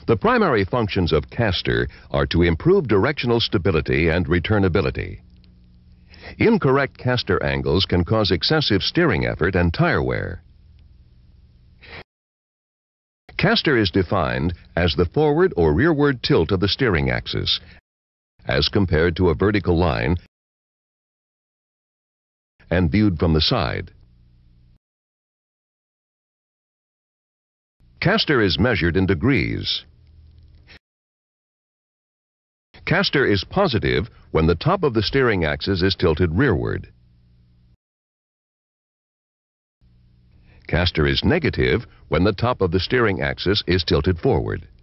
The primary functions of caster are to improve directional stability and returnability. Incorrect caster angles can cause excessive steering effort and tire wear. Caster is defined as the forward or rearward tilt of the steering axis, as compared to a vertical line and viewed from the side. Caster is measured in degrees. Caster is positive when the top of the steering axis is tilted rearward. Caster is negative when the top of the steering axis is tilted forward.